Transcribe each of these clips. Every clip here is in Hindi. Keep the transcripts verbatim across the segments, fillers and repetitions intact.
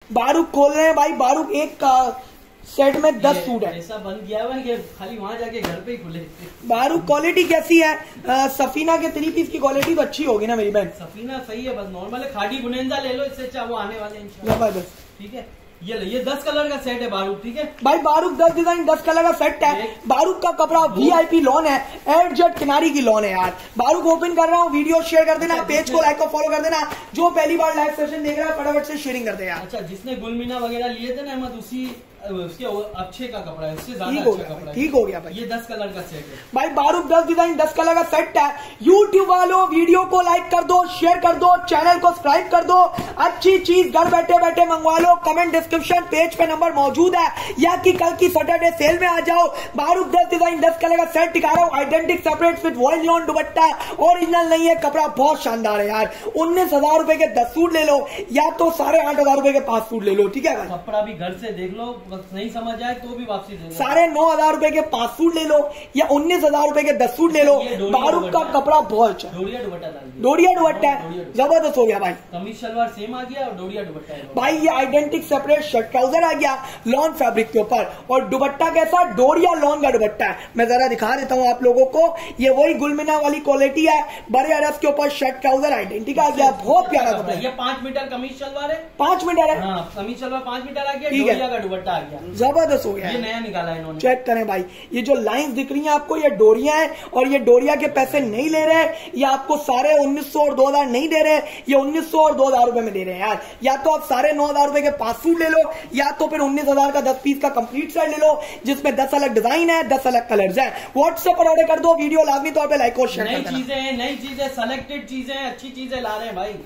बारूक खोल रहे हैं भाई, बारूक एक का सेट में दस सूट है। ऐसा बंद किया हुआ है कि खाली वहां जाके घर पे ही खुले। बारूक क्वालिटी कैसी है? आ, सफीना के थ्री पीस की क्वालिटी तो अच्छी होगी ना मेरी बहन? सफीना सही है, बस नॉर्मल है। खाड़ी बुनेंजा ले लो, इससे अच्छा वो आने वाले जबरदस्त। ठीक है, ये ये दस कलर का सेट है बारूक। ठीक है भाई, बारूक दस डिजाइन दस कलर का सेट है। बारूक का कपड़ा वीआईपी लॉन है, एड जेट किनारी की लॉन है यार। बारूक ओपन कर रहा हूँ, वीडियो शेयर कर देना, पेज को लाइक और फॉलो कर देना। जो पहली बार लाइव सेशन देख रहा है फटाफट से शेयरिंग कर दे यार। अच्छा, जिसने गुलमीना वगैरह लिए थे ना अहमद, उसी उसके अच्छे का कपड़ा है, उससे ज्यादा अच्छा कपड़ा है। ठीक हो गया भाई। ये दस कलर का सेट है भाई, बारूक दस डिजाइन दस कलर का सेट है। यूट्यूब वालों वीडियो को लाइक कर दो, शेयर कर दो, चैनल को सब्सक्राइब कर दो। अच्छी चीज घर बैठे बैठे मंगवा लो। कमेंट डिस्क्रिप्शन पेज पे नंबर मौजूद है, या कि कल की सैटरडे सेल में आ जाओ। बारूक दस डिजाइन दस कलर का सेट दिखा रहा हूँ, identical separate with voice lawn दुपट्टा, ओरिजिनल नहीं है, कपड़ा बहुत शानदार है यार। उन्नीस हजार रुपए के दस सूट ले लो, या तो साढ़े आठ हजार रुपए के पांच सूट ले लो। ठीक है, कपड़ा भी घर से देख लो, बस नहीं समझ आए तो भी वापसी दे दो। साढ़े नौ हजार रुपए के पांच सूट ले लो, या उन्नीस हजार रुपए के दस सूट ले लो। बारूक का कपड़ा बहुत अच्छा, डोरिया दुपट्टा डाल दिया, डोरिया दुपट्टा है, जबरदस्त हो गया भाई। कमीज शलवार सेम आ गया और डोरिया दुपट्टा है भाई। ये आइडेंटिक सेपरेट शर्ट ट्राउजर आ गया लॉन फैब्रिक के ऊपर, और दुपट्टा कैसा? डोरिया लॉन का दुपट्टा है। मैं जरा दिखा देता हूँ आप लोगों को, ये वही गुलमिना वाली क्वालिटी है। बड़े अरब के ऊपर शर्ट ट्राउजर आइडेंटिक आ गया, बहुत प्यारा कपड़ा है। ये पांच मीटर कमीज शलवार है, पांच मीटर है। हाँ, कमीज शलवार पांच मीटर आ गया, डोरिया का दुपट्टा आ गया, जबरदस्त हो गया। ये नया निकाला है इन्होंने। चेक करें भाई, ये जो लाइंस दिख रही हैं आपको, ये डोरिया है, और ये डोरिया के पैसे नहीं ले रहे। ये आपको सारे उन्नीस सौ और दो हजार नहीं दे रहे, ये उन्नीस सौ और दो हजार रुपए में दे रहे हैं यार। या तो आप साढ़े नौ हजार रुपए के पांच सूट ले लो, या तो फिर उन्नीस हजार का दस पीस का कंप्लीट सेट ले लो, जिसमें दस अलग डिजाइन है, दस अलग कलर्स है। व्हाट्सएप पर ऑर्डर कर दो, वीडियो लाजमी तौर पर लाइक और शेयर कर देना। नई चीजें हैं, नई चीजें, सेलेक्टेड चीजें, अच्छी चीजें ला रहे हैं भाई।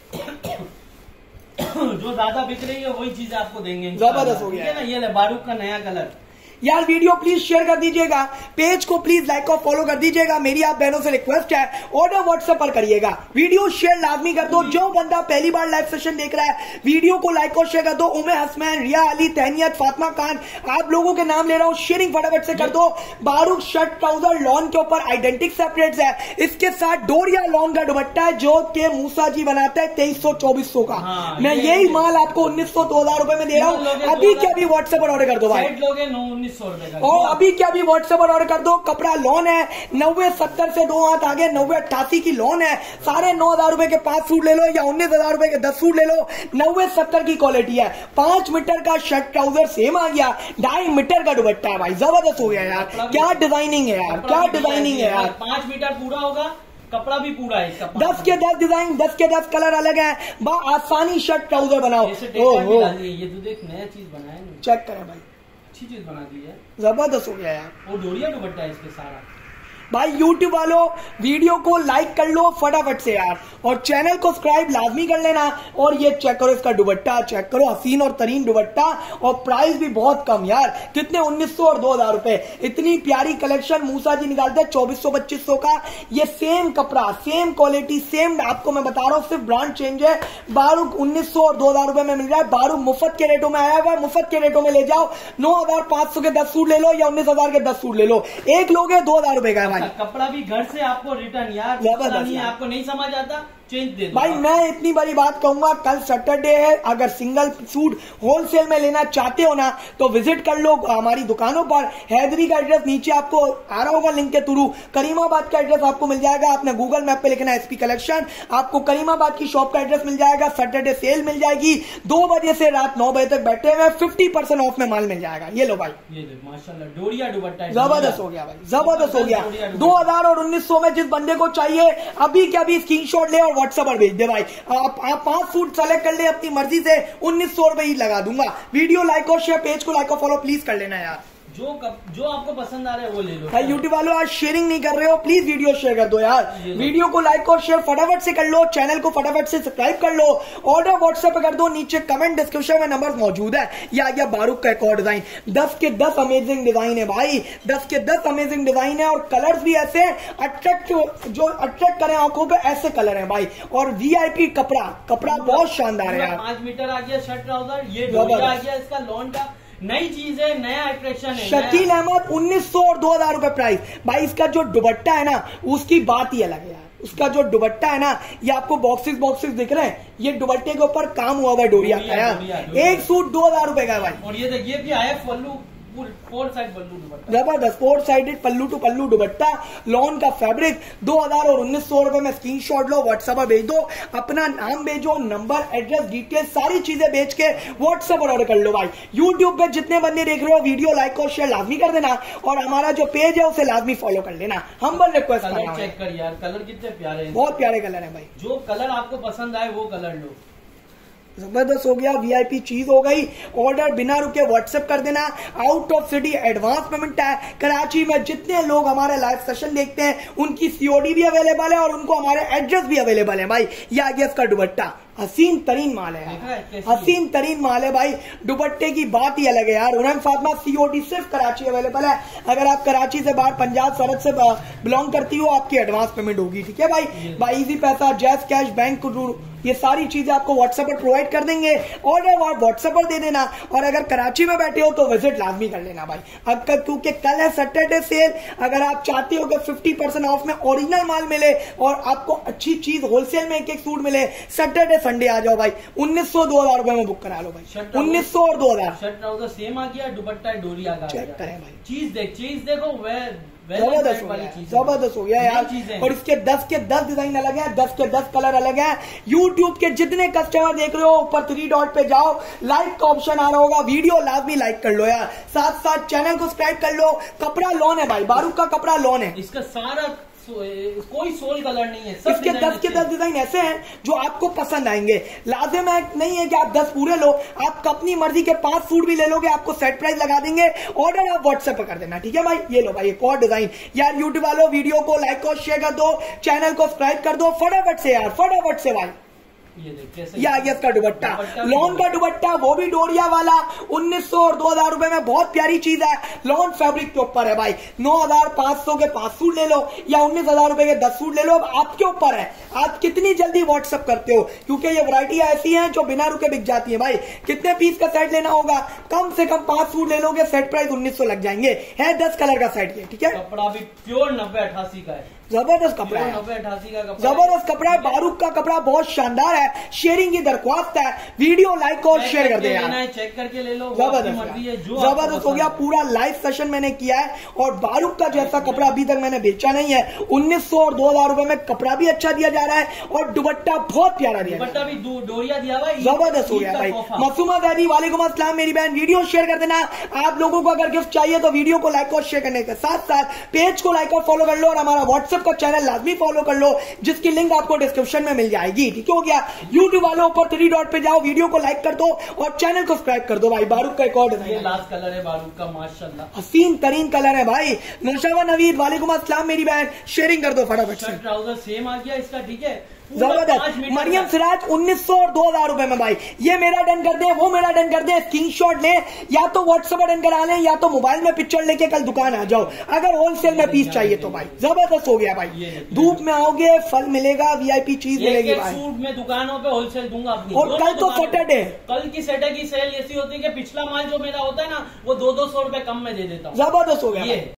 जो ज्यादा बिक रही है वही चीजें आपको देंगे। जबरदस्त हो गया है ना। ये ले बारूक का नया कलर यार। वीडियो प्लीज शेयर कर दीजिएगा, पेज को प्लीज लाइक और फॉलो कर दीजिएगा। मेरी आप बहनों से रिक्वेस्ट है, ऑर्डर व्हाट्सएप पर करिएगा, वीडियो शेयर लाजमी कर दो। जो बंदा पहली बार लाइव सेशन देख रहा है, वीडियो को लाइक और शेयर कर दो। उमे हसमैन, रिया अली, तहनियत, फातिमा खान, आप लोगों के नाम ले रहा हूं, शेयरिंग फटाफट से कर दो। बारूक शर्ट ट्राउजर लॉन के ऊपर आइडेंटिक सेपरेट्स है, इसके साथ डोरिया लॉन का दुपट्टा है, जो के मूसा जी बनाते हैं तेईस सौ चौबीस सौ का। हाँ, मैं यही माल आपको उन्नीस सौ दो हजार रुपए में दे रहा हूँ। अभी क्या भी व्हाट्सएप पर ऑर्डर कर दो भाई, उन्नीस सौ रुपए और अभी क्या भी व्हाट्सएप पर ऑर्डर कर दो। कपड़ा लॉन है, नब्बे सत्तर से दो हाथ आगे, नब्बे अट्ठासी की लॉन है। साढ़े नौ हजार रुपए के पांच सूट ले लो, या उन्नीस हजार रुपए के दस सूट ले लो। नब्बे सत्तर की क्वालिटी है, पांच मीटर का शर्ट ट्राउजर सेम आ गया, ढाई मीटर का दुपट्टा है भाई, जबरदस्त हो गया यार। क्या डिजाइनिंग है यार, क्या डिजाइनिंग है यार। पांच मीटर पूरा होगा, कपड़ा भी पूरा है इसका। दस के दस डिजाइन, दस के दस कलर अलग है, बा आसानी शर्ट ट्राउजर बनाओ। ये तो देख नया चीज बनाया, चेक करें भाई, अच्छी चीज बना दी है, जबरदस्त हो गया यार। वो डोरिया दुपट्टा है इसके सारा। भाई यूट्यूब वालों वीडियो को लाइक कर लो फटाफट से यार, और चैनल को सब्सक्राइब लाजमी कर लेना। और ये चेक करो, इसका दुपट्टा चेक करो, हसीन और तरीन दुपट्टा, और प्राइस भी बहुत कम यार। कितने? उन्नीस सौ और दो हजार रुपए। इतनी प्यारी कलेक्शन मूसा जी निकालते हैं चौबीस सौ पच्चीस सौ का। ये सेम कपड़ा, सेम क्वालिटी, सेम, आपको मैं बता रहा हूँ, सिर्फ ब्रांड चेंज है। बारूक उन्नीस सौ और दो हजार रुपए में मिल रहा है। बारूक मुफ्त के रेटों में आया हुआ है, मुफ्त के रेटों में ले जाओ। नौ हजार पांच सौ के दस सूट ले लो, या उन्नीस हजार के दस सूट ले लो, एक लोगे दो हजार रुपए का है भाई। कपड़ा भी घर से आपको रिटर्न यार, नहीं है, आपको नहीं समझ आता चेंज दे दो भाई। मैं इतनी बड़ी बात कहूंगा, कल सैटरडे है, अगर सिंगल सूट होलसेल में लेना चाहते हो ना, तो विजिट कर लो हमारी दुकानों पर। हैदरी का एड्रेस नीचे आपको आ रहा होगा लिंक के थ्रू। करीमाबाद का एड्रेस आपको मिल जाएगा, आपने गूगल मैप पे लिखना है एसपी कलेक्शन, आपको करीमाबाद की शॉप का एड्रेस मिल जाएगा। सैटरडे सेल मिल जाएगी, दो बजे से रात नौ बजे तक बैठे हुए, फिफ्टी परसेंट ऑफ में माल मिल जाएगा। ये लो भाई, ये माशाल्लाह डोरिया दुपट्टा, जबरदस्त हो गया भाई, जबरदस्त हो गया। दो हजार और उन्नीस सौ में जिस बंदे को चाहिए, अभी क्या भी स्क्रीन शॉट ले और व्हाट्सएप पर भेज दे भाई। आप, आप पांच सूट सेलेक्ट कर ले अपनी मर्जी से, उन्नीस सौ रुपए ही लगा दूंगा। वीडियो लाइक और शेयर, पेज को लाइक और फॉलो प्लीज कर लेना यार। जो कप, जो आपको पसंद आ रहा है वो ले लो भाई। यूट्यूब वालों आज शेयरिंग नहीं कर रहे हो, प्लीज वीडियो शेयर कर दो यार। वीडियो को लाइक और शेयर फटाफट से कर लो, चैनल को फटाफट से सब्सक्राइब कर लो, ऑर्डर व्हाट्सएप पे कर दो, नीचे कमेंट डिस्क्रिप्शन में नंबर मौजूद है। या आ गया बारूक का एक और डिजाइन, दस के दस अमेजिंग डिजाइन है भाई, दस के दस अमेजिंग डिजाइन है, और कलर्स भी ऐसे अट्रैक्ट, जो अट्रैक्ट करें आंखों पे, ऐसे कलर है भाई। और वीआईपी कपड़ा, कपड़ा बहुत शानदार है यार। पांच मीटर आ गया शर्ट ट्राउजर, ये डोरिया आ गया इसका लॉन का, नई चीज है, नया अट्रैक्शन है। शकील अहमद उन्नीस सौ और दो हजार रुपए प्राइस भाई। इसका जो दुपट्टा है ना, उसकी बात ही अलग है यार। उसका जो दुपट्टा है ना, ये आपको बॉक्सेस बॉक्सेस दिख रहे हैं, ये दुपट्टे के ऊपर काम हुआ हुआ है डोरिया का यार। एक सूट दो हजार रुपए का है भाई। और ये देखिए भी आया पल्लू, फोर साइड पल्लू दुपट्टा, जबरदस्त फोर साइडेड पल्लू टू पल्लू दुपट्टा, लॉन का फैब्रिक, दो हजार और उन्नीस सौ रुपए में स्क्रीनशॉट लो, व्हाट्सएप पर भेज दो, अपना नाम भेजो, नंबर एड्रेस डिटेल सारी चीजें भेज के व्हाट्सएप पर ऑर्डर कर लो भाई। यूट्यूब पे जितने बंदे देख रहे हो वीडियो लाइक और शेयर लाजमी कर देना, और हमारा जो पेज है उसे लाजमी फॉलो कर लेना। हम्बल रिक्वेस्ट कर रहा हूं। चेक कर यार, कलर कितने प्यारे हैं, बहुत प्यारे कलर है भाई। जो कलर आपको पसंद आए वो कलर लो। जबरदस्त हो गया, वीआईपी चीज हो गई। ऑर्डर बिना रुके व्हाट्सएप कर देना। Out of city advance payment है। कराची में जितने लोग हमारे लाइव सेशन देखते हैं उनकी सीओडी भी अवेलेबल है और उनको हमारे एड्रेस भी अवेलेबल है भाई। ये आ गया इसका दुपट्टा, हसीन तरीन माल है, हसीन तरीन माल है भाई। दुपट्टे की बात ही अलग है यार। उन्हें फातिमा सीओडी सिर्फ कराची अवेलेबल है। अगर आप कराची से बाहर पंजाब सरहद से बिलोंग करती हो आपकी एडवांस पेमेंट होगी, ठीक है भाई। बाई इजी पैसा, जैस कैश, बैंक, ये सारी चीजें आपको व्हाट्सएप पर प्रोवाइड कर देंगे। ऑर्डर आप व्हाट्सएप पर दे देना, और अगर कराची में बैठे हो तो विजिट लाजमी कर लेना भाई। अब क्योंकि कल है सैटरडे सेल, अगर आप चाहते हो कि फिफ्टी परसेंट ऑफ में ओरिजिनल माल मिले और आपको अच्छी चीज होलसेल में एक एक सूट मिले, सैटरडे संडे आ जाओ भाई। उन्नीस सौ दो हजार रुपए में बुक करा लो भाई। उन्नीस सौ और दो हजार शर्ट ट्राउजर सेम आ गया, दुपट्टा डोरिया का चेक करें भाई। चीज देख, चीज देखो वह जबरदस्त हो गया, जबरदस्त हो गया यार। और इसके दस के दस डिजाइन अलग है, दस के दस कलर अलग है। यूट्यूब के जितने कस्टमर देख रहे हो ऊपर थ्री डॉट पे जाओ, लाइक का ऑप्शन आ रहा होगा, वीडियो लाजमी लाइक कर लो यार। साथ साथ चैनल को सब्सक्राइब कर लो। कपड़ा लॉन है भाई, बारूक का कपड़ा लॉन है। इसका सारा कोई सोल कलर नहीं है। सब इसके दस के दस डिजाइन ऐसे हैं जो आपको पसंद आएंगे। लाजिम है नहीं है कि आप दस पूरे लो, आप अपनी मर्जी के पांच सूट भी ले लोगे, आपको सेट प्राइस लगा देंगे। ऑर्डर आप व्हाट्सएप पर कर देना, ठीक है भाई। ये लो भाई एक और डिजाइन यार। यूट्यूब वालों वीडियो को लाइक और शेयर कर दो, चैनल को सब्सक्राइब कर दो फटाफट से यार, फटाफट से भाई। ये आ गया इसका दुपट्टा, लॉन का दुपट्टा, वो भी डोरिया वाला। उन्नीस सौ और दो हजार रुपए में बहुत प्यारी चीज है। लॉन फैब्रिक के ऊपर है भाई। नौ हजार पांच सौ के पांच सूट ले लो या उन्नीस हजार रुपए के दस सूट ले लो, अब आपके ऊपर है आप कितनी जल्दी व्हाट्सएप करते हो, क्योंकि ये वैरायटी ऐसी है जो बिना रुके बिक जाती है भाई। कितने पीस का सेट लेना होगा, कम से कम पांच सूट ले लोगे, सेट प्राइस उन्नीस सौ लग जाएंगे। है दस कलर का सेट ये, ठीक है। कपड़ा भी प्योर नब्बे अठासी का है, जबरदस्त कपड़ा है, नब्बे अठासी का कपड़ा, जबरदस्त कपड़ा है। बारूक का कपड़ा बहुत शानदार है। शेयरिंग की दरख्वास्त है, वीडियो लाइक और शेयर कर दे यार। चेक करके ले लो, जबरदस्त जबरदस्त हो गया। पूरा लाइव सेशन मैंने किया है और बारूक का जैसा कपड़ा अभी तक मैंने बेचा नहीं है। उन्नीस सौ और दो हजार रुपए में कपड़ा भी अच्छा दिया जा रहा है और दुपट्टा बहुत प्यारा दिया, दुपट्टा भी डोरिया दिया हुआ है। जबरदस्त हो गया भाई। मासूमा दादी वालेकुम अस्सलाम मेरी बहन, वीडियो शेयर कर देना। आप लोगों को अगर गिफ्ट चाहिए तो वीडियो को लाइक और शेयर करने के साथ साथ पेज को लाइक और फॉलो कर लो, और हमारा व्हाट्सएप का चैनल लाजमी फॉलो कर लो जिसकी लिंक आपको डिस्क्रिप्शन में मिल जाएगी, ठीक हो गया। यूट्यूब वालों ऊपर थ्री डॉट पे जाओ, वीडियो को लाइक कर दो और चैनल को सब्सक्राइब कर दो भाई। बारूक का एक और डिजाइन, लास्ट कलर है बारूक का, माशाल्लाह हसीन तरीन कलर है भाई। नौशावा नवीद वालेकुम अस्सलाम मेरी बहन, शेयरिंग कर दो फटाफट से। ट्राउजर सेम आ गया इसका, ठीक है। जबरदस्त। मरियम सिराज उन्नीस सौ और दो हजार रुपए में भाई। ये मेरा डन कर दे, वो मेरा डन कर दे, स्क्रीनशॉट ले, या तो व्हाट्सएप पर डन करा लें या तो मोबाइल में पिक्चर लेके कल दुकान आ जाओ अगर होलसेल में पीस चाहिए तो भाई। जबरदस्त हो गया भाई। धूप में आओगे फल मिलेगा, वीआईपी चीज मिलेगी भाई। सूट में दुकानों पे होलसेल दूंगा अपनी। और कल तो सैटरडे, कल की सैटरडे की सेल ऐसी होती है कि पिछला माल जो मेरा होता है ना वो दो दो सौ रुपए कम में दे देता हूँ। जबरदस्त हो गया।